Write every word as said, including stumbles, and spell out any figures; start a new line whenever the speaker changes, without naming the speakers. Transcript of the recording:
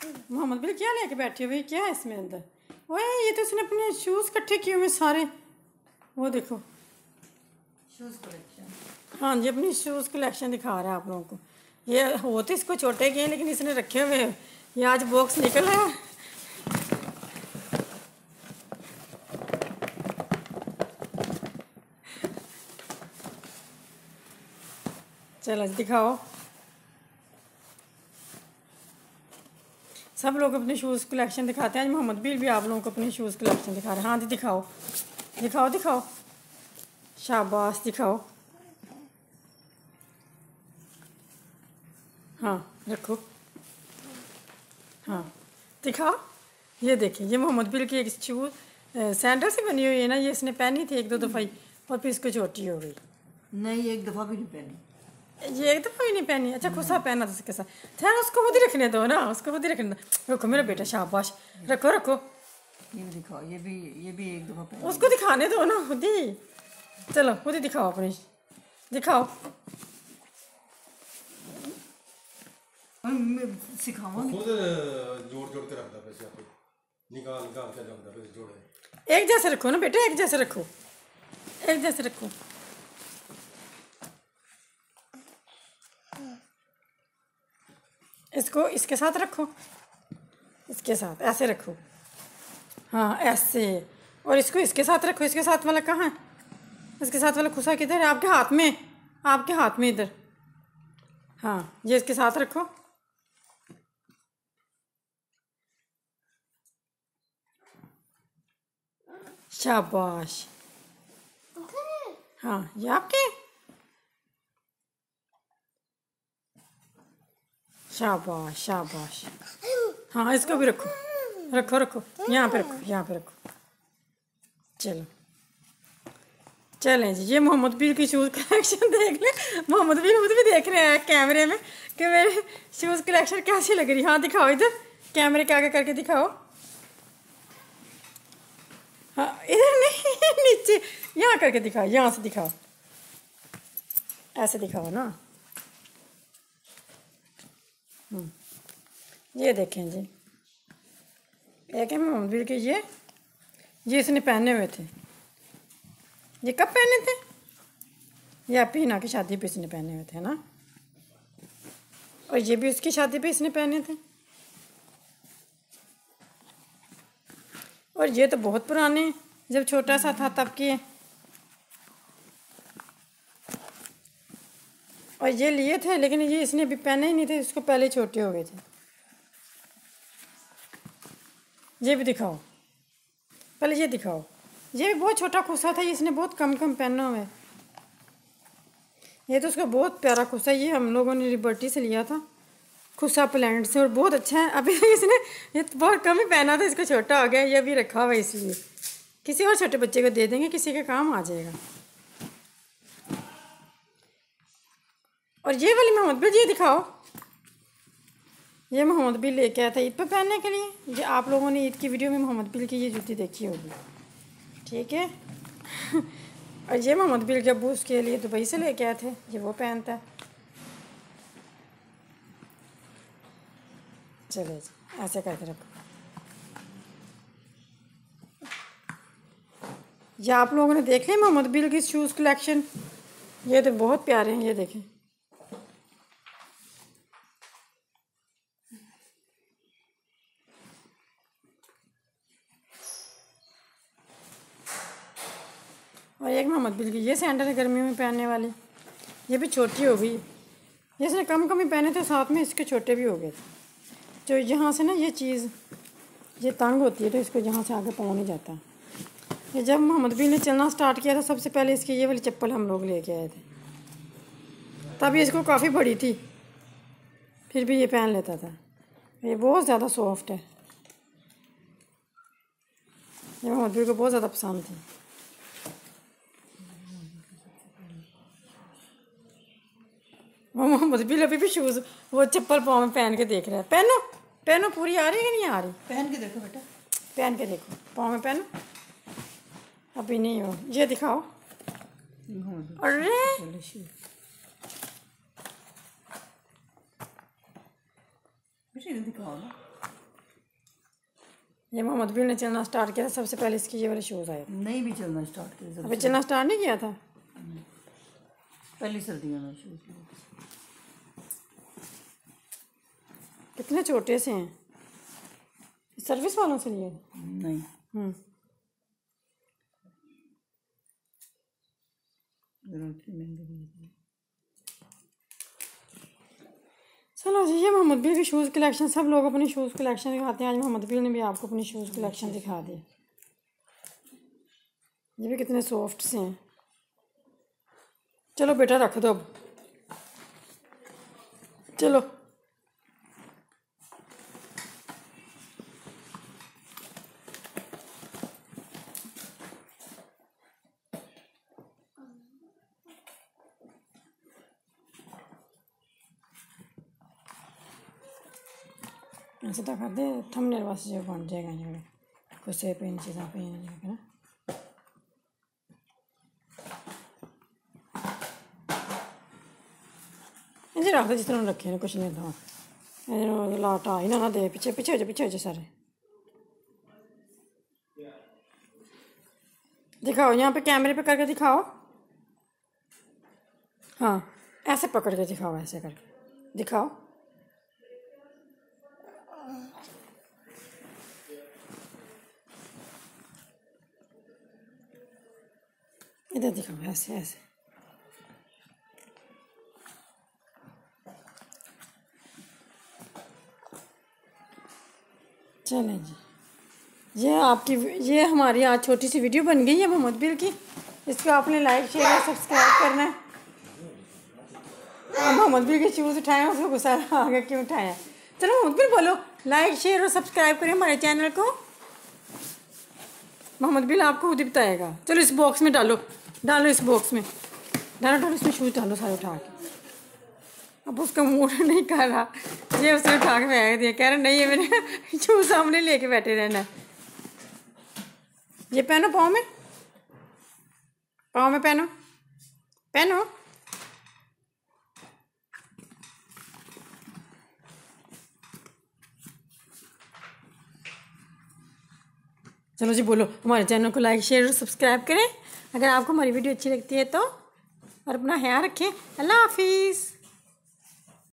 Mohammad bill क्या लेके बैठे हुए, क्या है इसमें अंदर? ओए ये तो उसने अपने शूज़ इकट्ठे किए हुए सारे, वो देखो
शूज़ कलेक्शन।
हाँ जी, अपनी शूज़ कलेक्शन दिखा रहा है आप लोगों को। ये हो तो इसको छोटे के हैं लेकिन इसने रखे हुए हैं। ये आज बॉक्स निकल है। चलो दिखाओ, सब लोग अपने शूज़ कलेक्शन दिखाते हैं। आज मोहम्मद बिल भी आप लोगों को अपनी शूज़ कलेक्शन दिखा रहे हैं। हाँ जी दिखाओ दिखाओ दिखाओ, शाबाश दिखाओ। हाँ रखो, हाँ दिखाओ। ये देखिए, ये मोहम्मद बिल की एक शूज़ सैंडल से बनी हुई है ना, ये इसने पहनी थी एक दो दफ़ा ही और फिर इसको छोटी हो गई।
नहीं, एक दफ़ा भी नहीं पहनी,
ये एक दफ़ा भी नहीं पहनी। अच्छा खुसा पहना था इसके साथ। खैर उसको खुद ही रखने दो ना, उसको खुद ही रखने दो। रखो मेरा बेटा, शाबाश, रखो रखो।
ये भी दिखाओ, ये भी ये भी एक दफ़ा पहनी।
उसको दिखाने दो ना खुद ही। चलो खुद ही दिखाओ अपनी, दिखाओ।
मैं सिखाऊंगी।
खुद जोड़ जोड़ के रखता पैसे आप निकाल निकाल के रखता पैसे जोड़े।
एक जैसे रखो ना बेटा, एक जैसे रखो, एक जैसे रखो। इसको इसके साथ रखो, इसके साथ ऐसे रखो, हाँ ऐसे। और इसको इसके साथ रखो। इसके साथ वाला कहाँ है? इसके साथ वाला खुसा किधर है? आपके हाथ में, आपके हाथ में इधर। हाँ ये इसके साथ रखो। शाबाश, हाँ ये आपके, शाबाश शाबाश। हाँ इसको भी रखो रखो रखो, यहाँ पे रखो, यहाँ पे रखो। चलो चलें जी, ये मोहम्मद बिल की शूज़ कलेक्शन देख लें। मोहम्मद बिल खुद भी देख रहे हैं कैमरे में कि मेरे शूज़ कलेक्शन कैसी लग रही है। हाँ दिखाओ, इधर कैमरे के आगे करके दिखाओ। हाँ इधर नहीं, नीचे यहाँ करके दिखाओ, यहाँ से दिखाओ, ऐसे दिखाओ ना। ये देखें जी, एक है मोहम्मद बिल के, ये ये इसने पहने हुए थे। ये कब पहने थे? ये अपीना की शादी पे इसने पहने हुए थे ना, और ये भी उसकी शादी पे इसने पहने थे। और ये तो बहुत पुराने हैं, जब छोटा सा था तब के। और ये लिए थे लेकिन ये इसने अभी पहने ही नहीं थे, इसको पहले छोटे हो गए थे। ये भी दिखाओ, पहले ये दिखाओ। ये भी बहुत छोटा खुसा था, इसने बहुत कम कम पहना हुआ है। ये तो उसका बहुत प्यारा खुसा, ये हम लोगों ने लिबर्टी से लिया था खुसा प्लांट से, और बहुत अच्छा है। अभी इसने ये तो बहुत कम ही पहना था, इसको छोटा हो गया। ये भी रखा हुआ है, इसलिए किसी और छोटे बच्चे को दे देंगे, किसी के काम आ जाएगा। और ये वाली मोहम्मद बिल, ये दिखाओ। ये मोहम्मद बिल लेके आया था ईद पर पहनने के लिए। ये आप लोगों ने ईद की वीडियो में मोहम्मद बिल की ये जूती देखी होगी, ठीक है। और ये मोहम्मद बिल के अब्बू उसके लिए दुबई से लेके आए थे, ये वो पहनता है। चले जी, ऐसे करके रखो। ये आप लोगों ने देख लिया मोहम्मद बिल की शूज़ कलेक्शन। ये तो बहुत प्यारे हैं, ये देखें। और एक मोहम्मद बिल की ये सैंडल है गर्मियों में पहनने वाली, ये भी छोटी हो गई। ये इसने कम कम ही पहने थे, साथ में इसके छोटे भी हो गए थे। जो यहाँ से ना ये चीज़ ये तंग होती है, तो इसको यहाँ से आगे पाँव नहीं जाता। ये जब मोहम्मद बिल ने चलना स्टार्ट किया था, सबसे पहले इसकी ये वाली चप्पल हम लोग लेके आए थे, तब ये इसको काफ़ी बड़ी थी, फिर भी ये पहन लेता था। ये बहुत ज़्यादा सॉफ्ट है, ये मोहम्मद बिल को बहुत ज़्यादा पसंद थी। वो मोहम्मद बिल अभी भी शूज़ वो चप्पल पाँव में पहन के देख रहा है। पहनो पहनो, पूरी आ रही है कि नहीं आ रही?
पहन के देखो बेटा,
पहन के देखो, पाँव में पहनो। अभी नहीं हो, ये दिखाओ। अरे
दिखाओ ना।
ये मोहम्मद बिल ने चलना स्टार्ट किया था, सबसे पहले इसके ये वाले शूज़ आए थे।
नहीं भी चलना स्टार्ट किया,
अभी चलना स्टार्ट नहीं किया था,
पहली सर्दियों में शूज़ लिए।
कितने छोटे से हैं, सर्विस वालों से लिए?
नहीं,
हम्म
महंगे।
चलो जी, ये मोहम्मद बिल की शूज़ कलेक्शन, सब लोग अपनी शूज़ कलेक्शन दिखाते हैं। आज मोहम्मद बिल ने भी आपको अपनी शूज़ कलेक्शन दिखा दी। ये भी कितने सॉफ्ट से हैं। चलो बेटा रख दो अब, चलो ऐसे तो कर दे थंबनेल वास्ते जो बन जाएगा जो कुछ से पेन चीज़ा पे जाएगा ना। इंजे रख दे जिस तरह रखे हैं, कुछ नहीं था लाटा ही ना ना दे, पीछे पीछे हो जाए, पीछे हो जाए सारे। दिखाओ यहाँ पे कैमरे पे करके दिखाओ, हाँ ऐसे पकड़ के दिखाओ, ऐसे करके दिखाओ। इधर दिखाओ, ऐसे ऐसे। चलें जी, ये आपकी ये हमारी आज छोटी सी वीडियो बन गई है मोहम्मद बिल की। इसको आपने लाइक शेयर और सब्सक्राइब करना है। मोहम्मद बिल के शूज़ उठाए, उसको गुस्सा आ गया क्यों उठाया। चलो मोहम्मद बिल बोलो, लाइक शेयर और सब्सक्राइब करें हमारे चैनल को। मोहम्मद बिल आपको खुद ही बताएगा। चलो इस बॉक्स में डालो, डालो इस बॉक्स में, डालो डालो इसमें शूज़ डालो सारे उठा के। अब उसका मूड नहीं कर रहा, ये उसने उठा के फेंक दिया, कह रहा नहीं है मैंने शूज़ सामने लेके बैठे रहना है। ये पहनो पाँव में, पाँव में पहनो, पहनो। चलो जी बोलो, हमारे चैनल को लाइक शेयर और सब्सक्राइब करें अगर आपको हमारी वीडियो अच्छी लगती है तो, और अपना ख्याल रखें। अल्लाह हाफिज़।